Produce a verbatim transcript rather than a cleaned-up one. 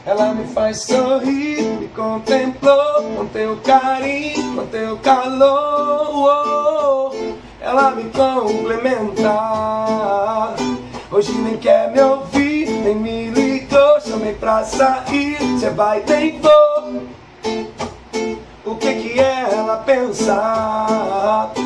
Ela me faz sorrir, me contemplou com teu carinho, com teu calor. Ela me complementa, hoje nem quer me ouvir, nem me ligou. Chamei pra sair, cê vai nem vou. O que que ela pensa?